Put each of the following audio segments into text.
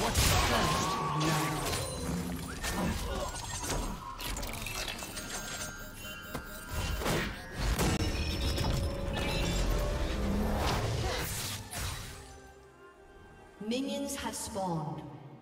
Minions have spawned.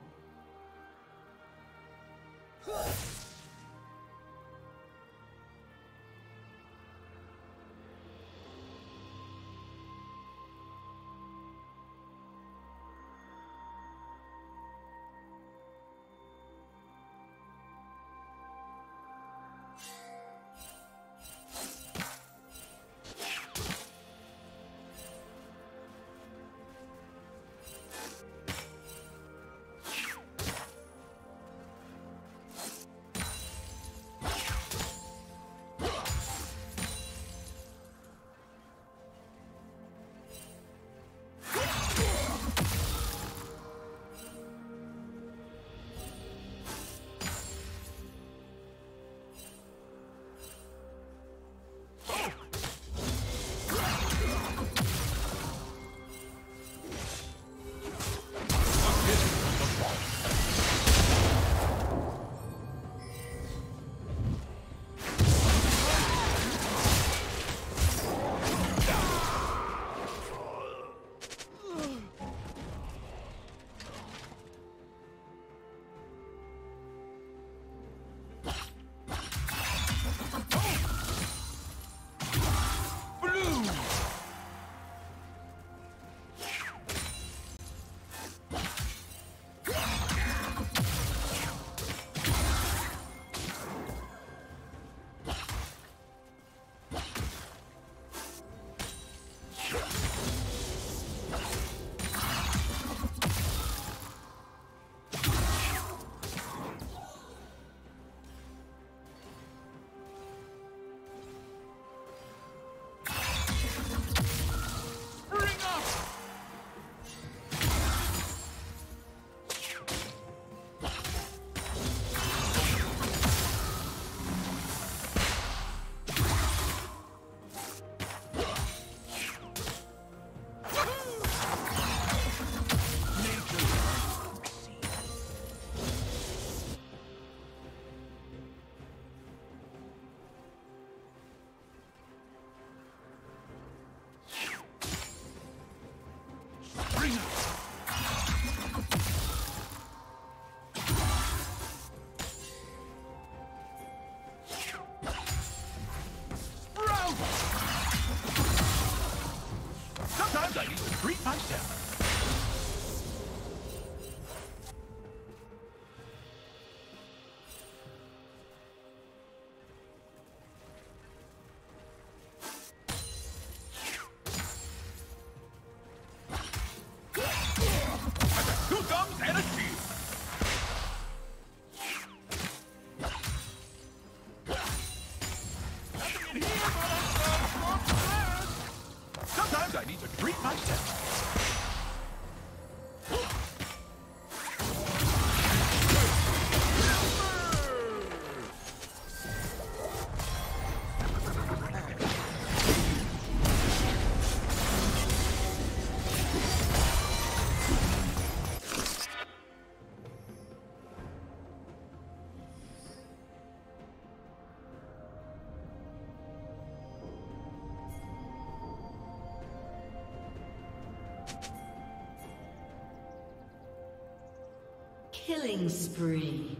Killing spree.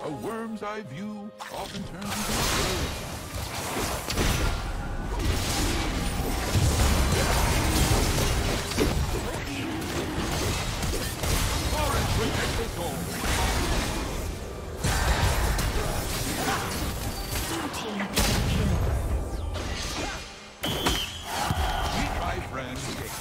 A worm's eye view often turns into a grave. Forest protects us all. Blue team double kill. Meet my friend.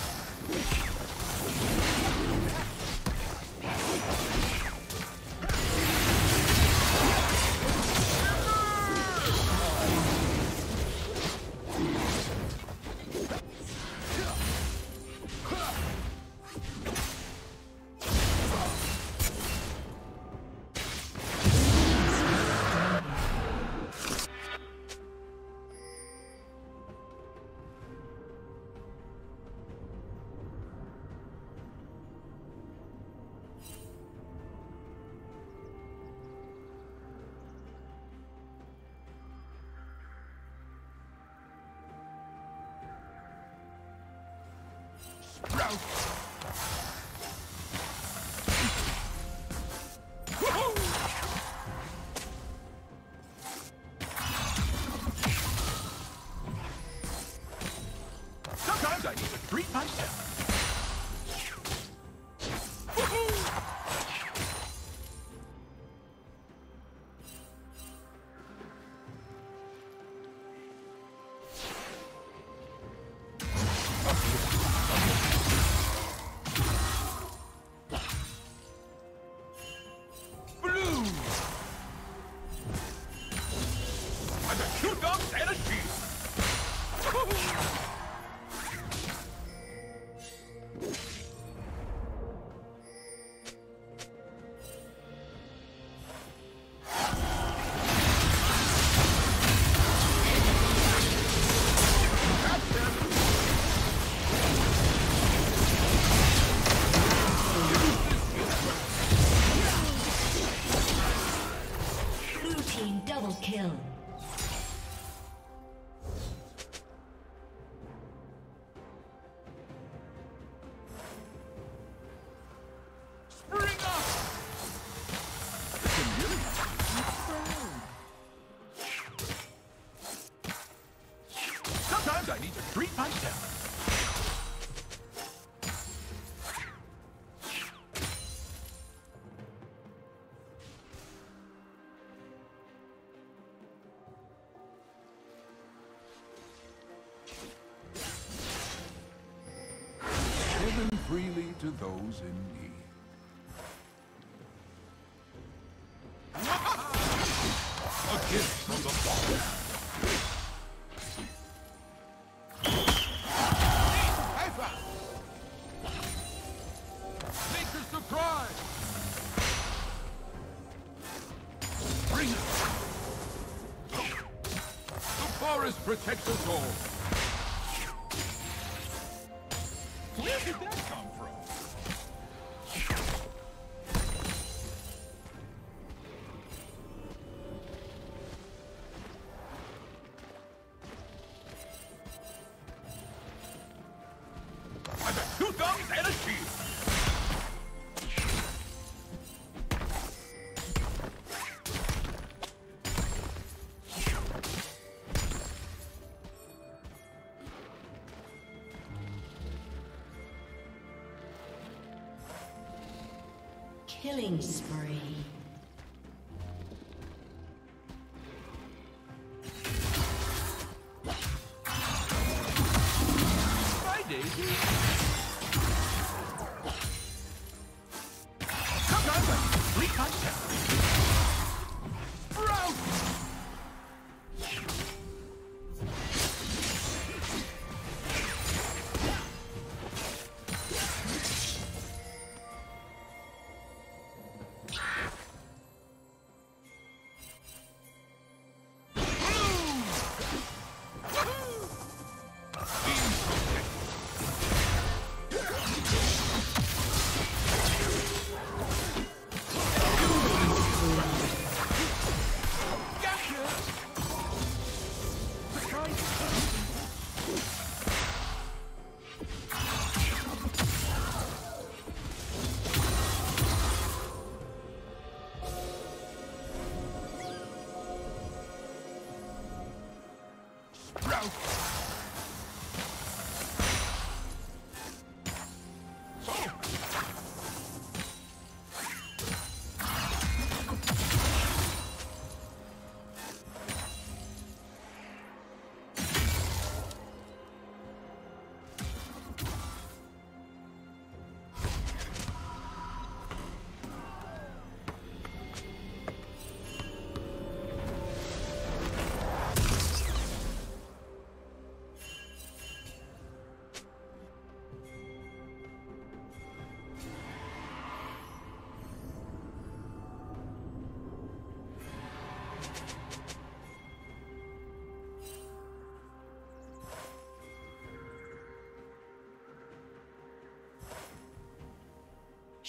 Sprout! Sometimes I need to treat myself. Double kill. Spring up! Sometimes I need to treat myself. Given freely to those in need. A gift from the Father. Nature's surprise. Bring it. The forest protects us all. Where did that come from? I got 2 thumbs and a shield. Killing spree. Bye, Daisy. Sometimes I sleep myself. Sprout!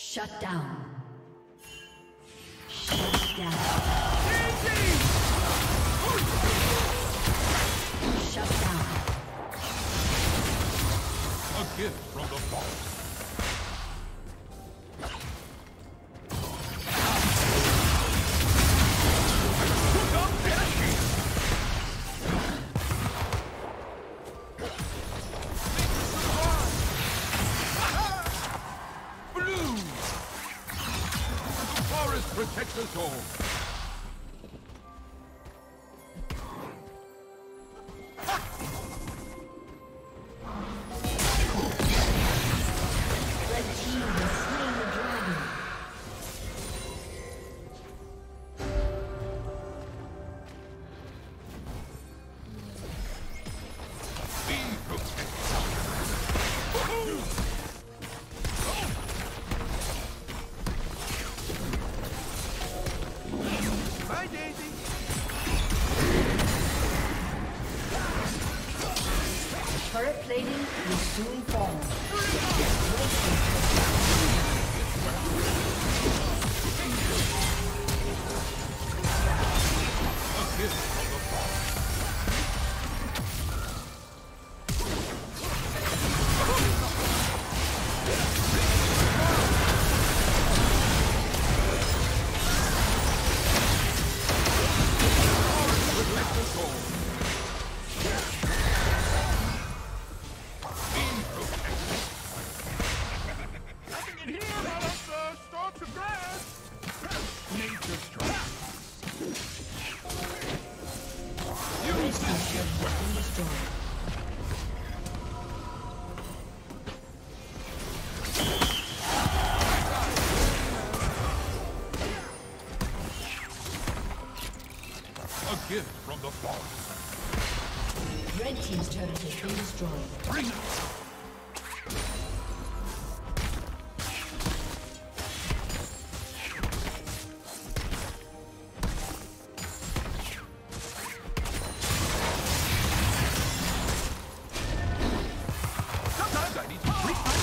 Shut down. Shut down. Shut down. A gift from the vault. Protect us all. Red team has slain the dragon. Be protected. Bye, Daisy. Turret plating will soon fall. A gift from the vault. Protect us all. Be protected. I can get here while I'm start to grass. Nature strikes. Use this weapon. A gift from the vault. Red team's turret has been destroyed. Bring it. Sometimes I need to treat myself.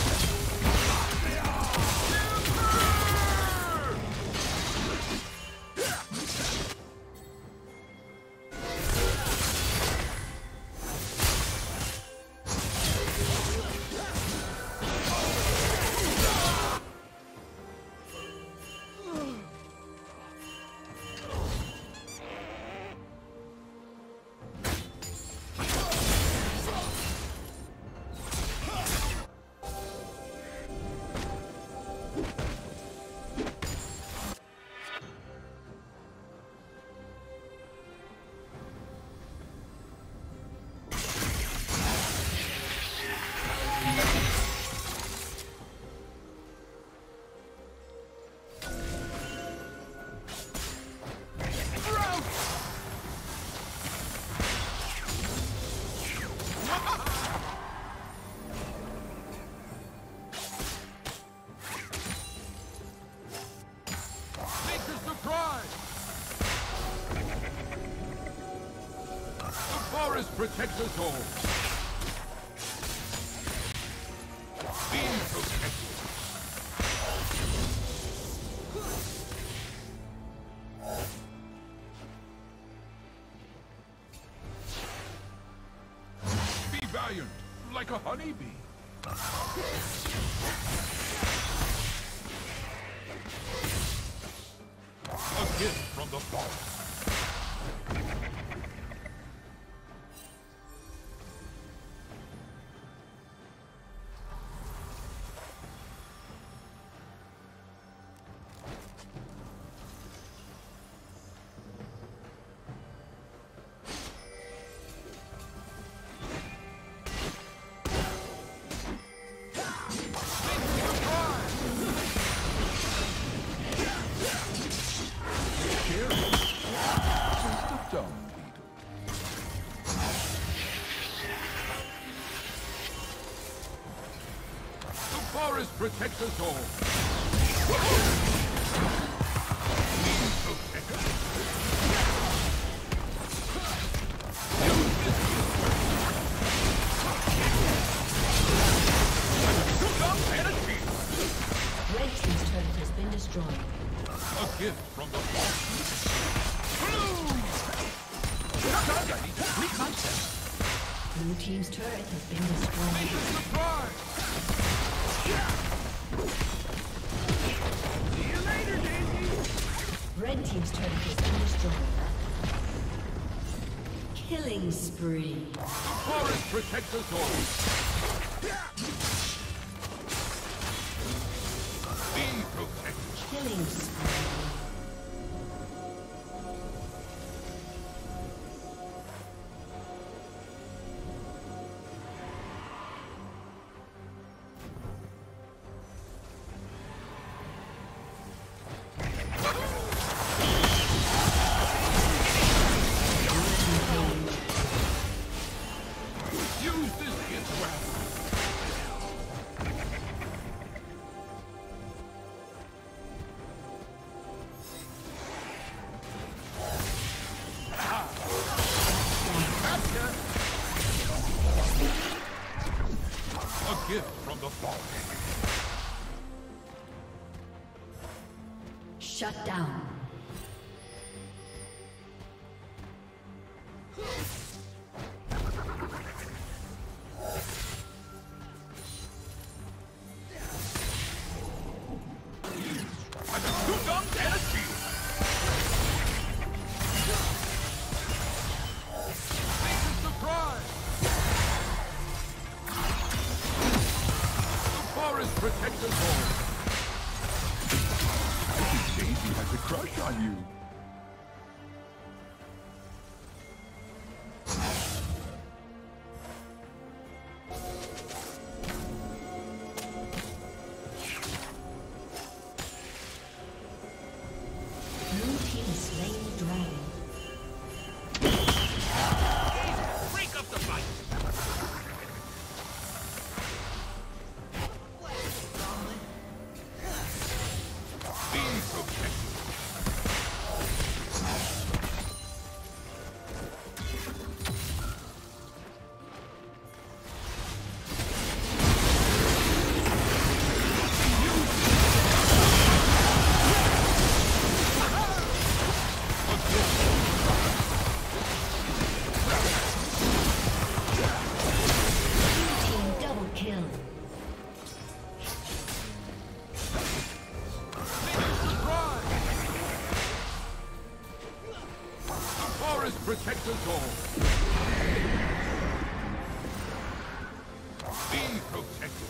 Protect us all. Be protected. Be valiant, like a honeybee. A gift from the vault. Protect us all. Red team's turret team's turret has been destroyed. See you later, Daisy. Red team's turret has been destroyed. Killing spree. The forest protects us all. Be protected. Killing spree. Shut down. Protect us all. I think Daisy has a crush on you. Blue team has slain the dragon. Break up the fight. Protect us all. Be protected.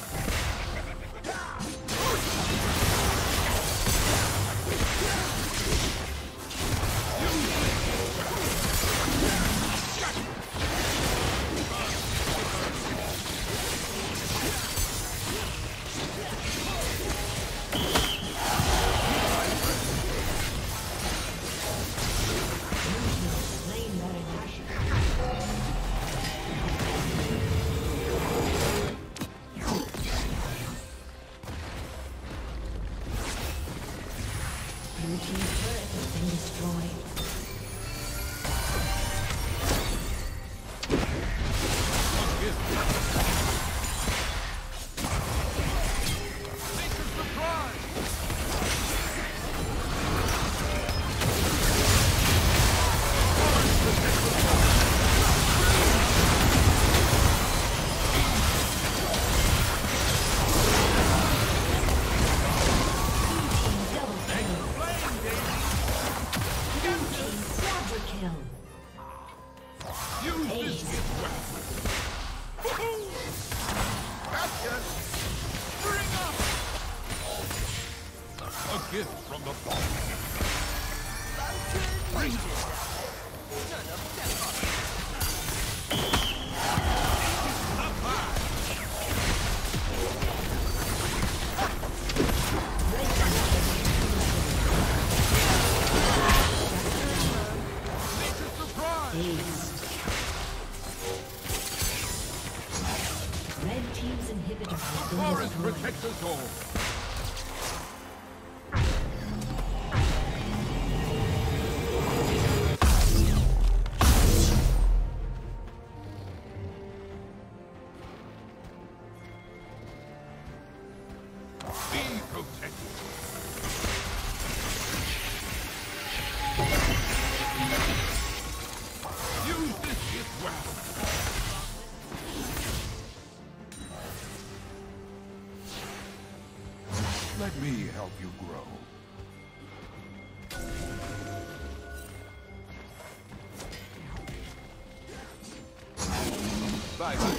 Blue team's turret has been destroyed. Gift from the fall. Red team's inhibitor has been Forest destroyed. protects us all. Let me help you grow. Bye-bye.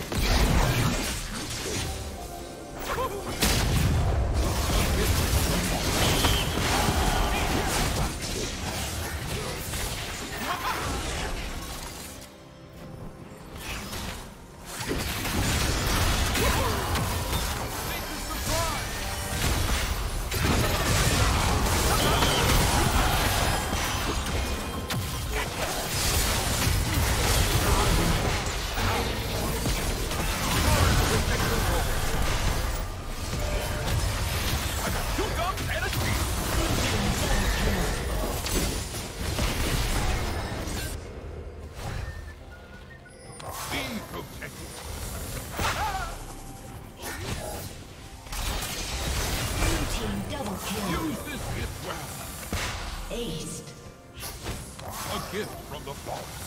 Aced. A gift from the vault.